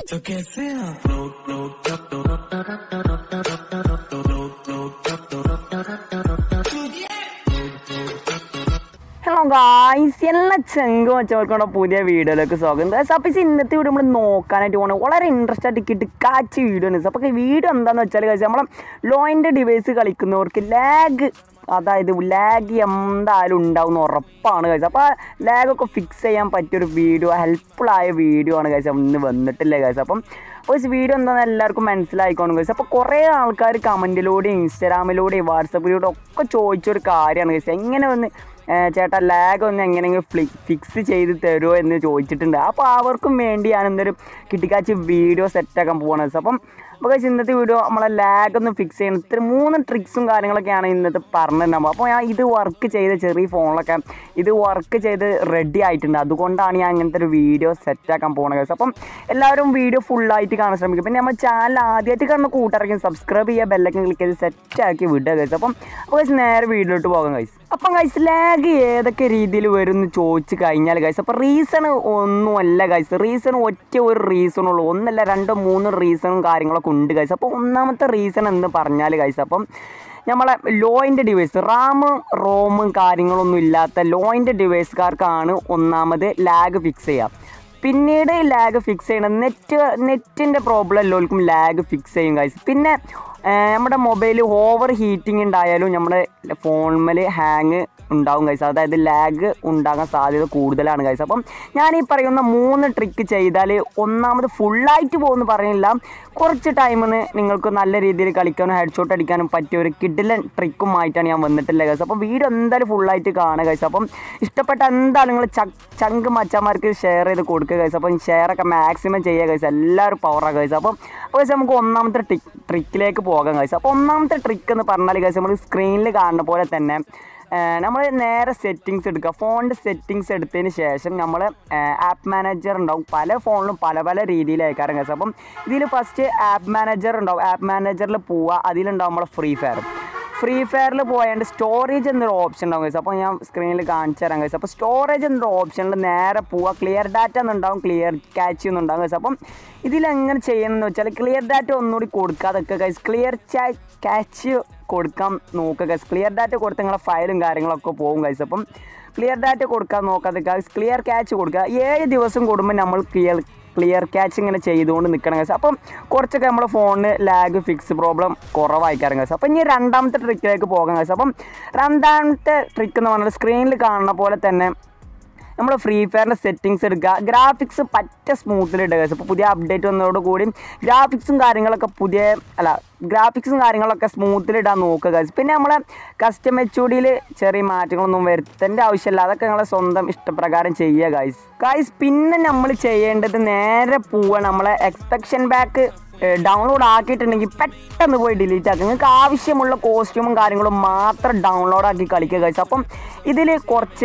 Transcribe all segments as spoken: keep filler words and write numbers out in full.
तो कैसे आप लोग लोग ഹലോ ഗായ്സ്, എല്ലാ ചെങ്കും വെച്ചവർക്കുള്ള പുതിയ വീഡിയോയിലേക്ക് സ്വാഗതം. ഗൈസ്, അപ്പോൾ ഇന്നത്തെ വീഡിയോ നമ്മൾ നോക്കാനായിട്ട് പോകണം വളരെ ഇൻട്രസ്റ്റ് ആയിട്ട് കിട്ടിക്കാച്ച വീഡിയോ ആണ്. അപ്പോൾ ഈ വീഡിയോ എന്താണെന്ന് വെച്ചാൽ ഗൈസ്, നമ്മളെ ലോയിൻ്റെ ഡിവൈസ് കളിക്കുന്നവർക്ക് ലാഗ്, അതായത് ലാഗ് എന്തായാലും ഉണ്ടാവും ഉറപ്പാണ് ഗൈസ്. അപ്പോൾ ലാഗൊക്കെ ഫിക്സ് ചെയ്യാൻ പറ്റിയൊരു വീഡിയോ, ഹെൽപ്ഫുള്ളായ വീഡിയോ ആണ് ഗൈസ് ഇന്ന് വന്നിട്ടില്ലേ ഗൈസ്. അപ്പം അപ്പോൾ ഈ വീഡിയോ എന്താണെന്ന് എല്ലാവർക്കും മനസ്സിലായിക്കോണം ഗൈസ്. അപ്പോൾ കുറേ ആൾക്കാർ കമൻറ്റിലൂടെയും ഇൻസ്റ്റാഗ്രാമിലൂടെയും വാട്സപ്പിലൂടെ ഒക്കെ ചോദിച്ചൊരു കാര്യമാണ് ഗൈസ്, എങ്ങനെ ഒന്ന് ചേട്ടാ ലാഗ് ഒന്ന് എങ്ങനെയെങ്കിലും ഫ്ലി ഫിക്സ് ചെയ്ത് തരുമോ എന്ന് ചോദിച്ചിട്ടുണ്ട്. അപ്പോൾ അവർക്കും വേണ്ടിയാണ് ഇന്നൊരു കിട്ടിക്കാച്ച് വീഡിയോ സെറ്റാക്കാൻ പോകുന്നത്. അപ്പം അപ്പോൾ ഇന്നത്തെ വീഡിയോ നമ്മളെ ലാഗ് ഒന്ന് ഫിക്സ് ചെയ്യുന്ന ഇത്ര മൂന്ന് ട്രിക്സും കാര്യങ്ങളൊക്കെയാണ് ഇന്നത്തെ പറഞ്ഞിട്ടുണ്ടാകുമ്പോൾ. അപ്പോൾ ഞാൻ ഇത് വർക്ക് ചെയ്ത് ചെറിയ ഫോണിലൊക്കെ ഇത് വർക്ക് ചെയ്ത് റെഡി ആയിട്ടുണ്ട്, അതുകൊണ്ടാണ് ഞാൻ ഇങ്ങനത്തെ ഒരു വീഡിയോ സെറ്റാക്കാൻ പോകുന്നത് ഗൈസ്. അപ്പം എല്ലാവരും വീഡിയോ ഫുള്ളായിട്ട് കാണാൻ ശ്രമിക്കും. പിന്നെ നമ്മൾ ചാനൽ ആദ്യമായിട്ട് കാണുന്ന കൂട്ടുകാർക്ക് സബ്സ്ക്രൈബ് ചെയ്യുക, ബെല്ലൊക്കെ ക്ലിക്ക് ചെയ്ത് സെറ്റാക്കി വിടുക ഗൈസ്. അപ്പം അപ്പോൾ ഗൈസ് നേരെ വീഡിയോയിലോട്ട് പോകാം ഗൈസ്. അപ്പം ഗൈസ് ലാഗ് ഏതൊക്കെ രീതിയിൽ വരും എന്ന് ചോദിച്ച് കഴിഞ്ഞാൽ ഗൈസ്, അപ്പോൾ റീസൺ ഒന്നുമല്ല ഗൈസ്, റീസൺ ഒറ്റ ഒരു റീസണുള്ളൂ, ഒന്നല്ല രണ്ടോ മൂന്ന് റീസണും കാര്യങ്ങളൊക്കെ ഉണ്ട് ഗൈസ്. അപ്പോൾ ഒന്നാമത്തെ റീസൺ എന്ന് പറഞ്ഞാൽ ഗൈസ്, അപ്പം നമ്മളെ ലോയിൻ്റെ ഡിവൈസ് റാമും റോമും കാര്യങ്ങളൊന്നും ഇല്ലാത്ത ലോയിൻ്റെ ഡിവൈസുകാർക്കാണ് ഒന്നാമത് ലാഗ് ഫിക്സ് ചെയ്യുക. പിന്നീട് ലാഗ് ഫിക്സ് ചെയ്യണം നെറ്റ് നെറ്റിൻ്റെ പ്രോബ്ലം എല്ലാവർക്കും ലാഗ് ഫിക്സ് ചെയ്യും ഗൈസ്. പിന്നെ നമ്മുടെ മൊബൈൽ ഓവർ ഹീറ്റിംഗ് ഉണ്ടായാലും നമ്മുടെ ഫോണിൽ ഹാങ് ഉണ്ടാവും ഗൈസ്, അതായത് ലാഗ് ഉണ്ടാകാൻ സാധ്യത കൂടുതലാണ് ഗൈസ്. അപ്പം ഞാൻ ഈ പറയുന്ന മൂന്ന് ട്രിക്ക് ചെയ്താൽ ഒന്നാമത് ഫുള്ളായിട്ട് പോകുമെന്ന് പറയുന്നില്ല, കുറച്ച് ടൈമിന് നിങ്ങൾക്ക് നല്ല രീതിയിൽ കളിക്കാനും ഹെഡ് ഷോട്ട് അടിക്കാനും പറ്റിയ ഒരു കിഡിലൻ ട്രിക്കുമായിട്ടാണ് ഞാൻ വന്നിട്ടില്ല ഗൈസ്. അപ്പം വീഡിയോ എന്തായാലും ഫുള്ളായിട്ട് കാണുക ഗൈസ്. അപ്പം ഇഷ്ടപ്പെട്ട എന്തായാലും നിങ്ങൾ ചങ്ക് മച്ചന്മാർക്ക് ഷെയർ ചെയ്ത് കൊടുക്കുക ഗൈസ്. അപ്പം ഷെയറൊക്കെ മാക്സിമം ചെയ്യുക ഗൈസ്, എല്ലാവരും പവറാണ് ഗൈസ്. അപ്പം അപ്പോൾ നമുക്ക് ഒന്നാമത്തെ ട്രിക്ക് ട്രിക്കിലേക്ക് പോകാം ഗൈസ്. അപ്പോൾ ഒന്നാമത്തെ ട്രിക്ക് എന്ന് പറഞ്ഞാൽ ഗൈസ്, നമ്മൾ സ്ക്രീനിൽ കാണുന്ന പോലെ തന്നെ നമ്മൾ നേരെ സെറ്റിങ്സ് എടുക്കുക. ഫോണിൻ്റെ സെറ്റിങ്സ് എടുത്തതിന് ശേഷം നമ്മൾ ആപ്പ് മാനേജർ ഉണ്ടാവും, പല ഫോണിലും പല പല രീതിയിലായിരിക്കും ഗൈസ്. അപ്പം ഇതിൽ ഫസ്റ്റ് ആപ്പ് മാനേജർ ഉണ്ടാവും, ആപ്പ് മാനേജറിൽ പോവുക, അതിലുണ്ടാവും നമ്മളെ ഫ്രീ ഫയർ. ഫ്രീ ഫയറിൽ പോയാണ്ട് സ്റ്റോറേജ് എന്നൊരു ഓപ്ഷൻ ഉണ്ടാവും ഗൈസ്. അപ്പോൾ ഞാൻ സ്ക്രീനിൽ കാണിച്ചു തരാം ഗൈസ്. അപ്പോൾ സ്റ്റോറേജ് എന്നൊരു ഓപ്ഷനിൽ നേരെ പോവുക, ക്ലിയർ ഡാറ്റ എന്നുണ്ടാവും, ക്ലിയർ ക്യാച്ച് എന്നുണ്ടാവും ഗൈസ്. അപ്പം ഇതിലെങ്ങനെ ചെയ്യണമെന്ന് വെച്ചാൽ ക്ലിയർ ഡാറ്റ ഒന്നുകൂടി കൊടുക്കാതൊക്കെ ഗൈസ്, ക്ലിയർ ക്യാച്ച് കൊടുക്കാൻ നോക്കുക ഗൈസ്. ക്ലിയർ ഡാറ്റ കൊടുത്ത് നിങ്ങളെ ഫയലും കാര്യങ്ങളൊക്കെ പോകും ഗൈസ്. അപ്പം ക്ലിയർ ഡാറ്റ കൊടുക്കാൻ നോക്കാതെ ഗൈസ്, ക്ലിയർ ക്യാച്ച് കൊടുക്കുക. ഏഴ് ദിവസം കൂടുമ്പോൾ നമ്മൾ ക്ലിയർ ക്ലിയർ ക്യാച്ച് ഇങ്ങനെ ചെയ്തുകൊണ്ട് നിൽക്കണം ഗൈസ്. അപ്പം കുറച്ചൊക്കെ നമ്മുടെ ഫോണിന് ലാഗ് ഫിക്സ് പ്രോബ്ലം കുറവായിക്കാറും ഗൈസ്. അപ്പം ഇനി രണ്ടാമത്തെ ട്രിക്കിലേക്ക് പോകാം ഗൈസ്. അപ്പം രണ്ടാമത്തെ ട്രിക്ക് എന്ന് പറഞ്ഞാൽ സ്ക്രീനിൽ കാണുന്ന പോലെ തന്നെ നമ്മൾ ഫ്രീ ഫയറിൻ്റെ സെറ്റിങ്സ് എടുക്കുക, ഗ്രാഫിക്സ് പറ്റ സ്മൂത്തിലിടുക ഗൈസ്. അപ്പോൾ പുതിയ അപ്ഡേറ്റ് വന്നതോടുകൂടി ഗ്രാഫിക്സും കാര്യങ്ങളൊക്കെ പുതിയ അല്ല ഗ്രാഫിക്സും കാര്യങ്ങളൊക്കെ സ്മൂത്തിലിടാൻ നോക്കുക ഗൈസ്. പിന്നെ നമ്മളെ കസ്റ്റം എച്ച് ഒ ഡിയിൽ ചെറിയ മാറ്റങ്ങളൊന്നും വരുത്തേണ്ട ആവശ്യമില്ല, അതൊക്കെ നിങ്ങളെ സ്വന്തം ഇഷ്ടപ്രകാരം ചെയ്യുക ഗൈസ്. ഗൈസ് പിന്നെ നമ്മൾ ചെയ്യേണ്ടത് നേരെ പോവുക, നമ്മളെ എക്സ്പെക്ഷൻ ബാക്ക് ഡൗൺലോഡ് ആക്കിയിട്ടുണ്ടെങ്കിൽ പെട്ടെന്ന് പോയി ഡിലീറ്റ് ആക്കുക. നിങ്ങൾക്ക് ആവശ്യമുള്ള കോസ്റ്റ്യൂമും കാര്യങ്ങളും മാത്രം ഡൗൺലോഡ് ആക്കി കളിക്കുക ഗൈസ്. അപ്പം ഇതിൽ കുറച്ച്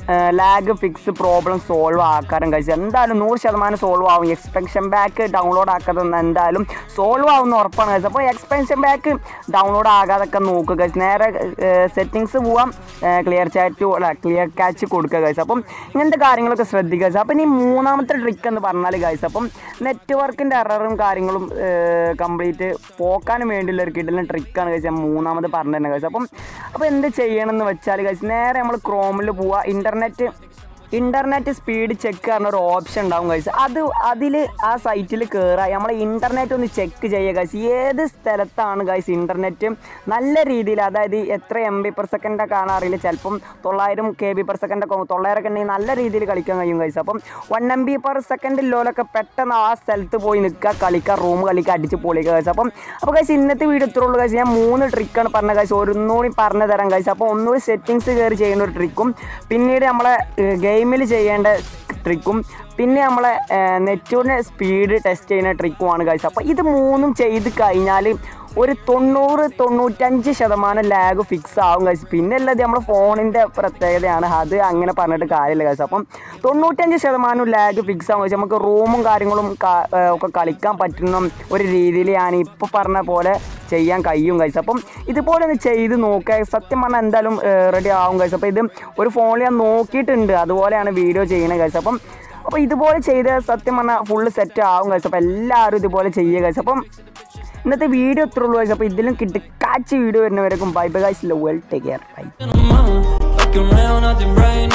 ലാഗ് ഫിക്സ് പ്രോബ്ലം സോൾവ് ആക്കാറും ഗൈസ്, എന്തായാലും നൂറ് ശതമാനം സോൾവ് ആവും. എക്സ്പെൻഷൻ ബാക്ക് ഡൗൺലോഡ് ആക്കാതെ എന്തായാലും സോൾവ് ആവുമെന്ന് ഉറപ്പാണ് ഗൈസ്. അപ്പോൾ എക്സ്പെൻഷൻ ബാക്ക് ഡൗൺലോഡ് ആകാതൊക്കെ നോക്കുക ഗൈസ്. നേരെ സെറ്റിങ്സ് പോവാം, ക്ലിയർ ചാറ്റ് അല്ല ക്ലിയർ ക്യാച്ച് കൊടുക്കുക ഗൈസ്. അപ്പം ഇങ്ങനത്തെ കാര്യങ്ങളൊക്കെ ശ്രദ്ധിക്കുക ഗൈസ്. അപ്പം ഇനി മൂന്നാമത്തെ ട്രിക്ക് എന്ന് പറഞ്ഞാൽ ഗൈസ്, അപ്പം നെറ്റ്വർക്കിൻ്റെ എററും കാര്യങ്ങളും കംപ്ലീറ്റ് പോക്കാനും വേണ്ടിയുള്ള ഒരു കിടലിന് ട്രിക്കാണ് ഗൈസ് ഞാൻ മൂന്നാമത് പറഞ്ഞു തന്നെ ഗൈസ്. അപ്പം അപ്പോൾ എന്ത് ചെയ്യണമെന്ന് വെച്ചാൽ ഗൈസ്, നേരെ നമ്മൾ ക്രോമിൽ പോവുക, ഇൻ്റർനെറ്റ് ഇൻ്റർനെറ്റ് സ്പീഡ് ചെക്ക് പറഞ്ഞ ഒരു ഓപ്ഷൻ ഉണ്ടാവും ഗൈസ്. അത് അതിൽ ആ സൈറ്റിൽ കയറുക, നമ്മളെ ഇൻ്റർനെറ്റ് ഒന്ന് ചെക്ക് ചെയ്യുക ഗൈസ്. ഏത് സ്ഥലത്താണ് ഗൈസ് ഇൻ്റർനെറ്റ് നല്ല രീതിയിൽ, അതായത് എത്ര എം ബി പെർ സെക്കൻഡൊക്കെ ആണ് അറിയില്ല, ചിലപ്പം തൊള്ളായിരം കെ ബി പെർ സെക്കൻഡൊക്കെ തൊള്ളായിരമൊക്കെ ഉണ്ടെങ്കിൽ നല്ല രീതിയിൽ കളിക്കാൻ കഴിയും ഗൈസ്. അപ്പം one M B per second ലോലൊക്കെ പെട്ടെന്ന് ആ സ്ഥലത്ത് പോയി നിൽക്കുക, കളിക്കുക, റൂം കളിക്കുക, അടിച്ച് പൊളിക്കുക ഗൈസ്. അപ്പം അപ്പോൾ ഗൈസ് ഇന്നത്തെ വീഡിയോ ഇത്രേ ഉള്ളൂ ഗൈസ്. ഞാൻ മൂന്ന് ട്രിക്കാണ് പറഞ്ഞത് ഗൈസ്, ഒന്നുകൂടി പറഞ്ഞു തരാം ഗൈസ്. അപ്പോൾ ഒന്നുകൂടി സെറ്റിങ്സ് കയറി ചെയ്യുന്ന ഒരു ട്രിക്കും, പിന്നീട് നമ്മളെ ഗെയിമിൽ ചെയ്യേണ്ട ട്രിക്കും, പിന്നെ നമ്മളെ നെറ്റിൻ്റെ സ്പീഡ് ടെസ്റ്റ് ചെയ്യുന്ന ട്രിക്കുമാണ് ഗൈസ്. അപ്പോൾ ഇത് മൂന്നും ചെയ്ത് കഴിഞ്ഞാൽ ഒരു തൊണ്ണൂറ് തൊണ്ണൂറ്റഞ്ച് ശതമാനം ലാഗ് ഫിക്സ് ആവും ഗൈസ്. പിന്നെ അല്ലാതെ നമ്മുടെ ഫോണിൻ്റെ പ്രത്യേകതയാണ്, അത് അങ്ങനെ പറഞ്ഞിട്ട് കാര്യമില്ല ഗൈസ്. അപ്പം തൊണ്ണൂറ്റഞ്ച് ശതമാനം ലാഗ് ഫിക്സ് ആവും ഗൈസ്. നമുക്ക് റൂമും കാര്യങ്ങളും ഒക്കെ കളിക്കാൻ പറ്റുന്ന ഒരു രീതിയിൽ ഞാൻ ഇപ്പോൾ പറഞ്ഞ പോലെ ചെയ്യാൻ കഴിയും ഗൈസ്. അപ്പം ഇതുപോലെ ഒന്ന് ചെയ്ത് നോക്കുക, സത്യം പറഞ്ഞാൽ എന്തായാലും റെഡി ആവും ഗൈസ്. അപ്പോൾ ഇത് ഒരു ഫോണിൽ ഞാൻ നോക്കിയിട്ടുണ്ട്, അതുപോലെയാണ് വീഡിയോ ചെയ്യുന്നത് ഗൈസ്. അപ്പം അപ്പോൾ ഇതുപോലെ ചെയ്ത് സത്യം പറഞ്ഞാൽ ഫുള്ള് സെറ്റ് ആവും കഴിച്ചു. അപ്പോൾ എല്ലാവരും ഇതുപോലെ ചെയ്യുക കഴിച്ചു. അപ്പം ഇന്നത്തെ വീഡിയോ എത്ര ഉള്ളൂ കഴിച്ചു. അപ്പോൾ ഇതിലും കിട്ടിക്കാച്ച് വീഡിയോ വരുന്നവരേക്കും bye bye guys. Well take care by.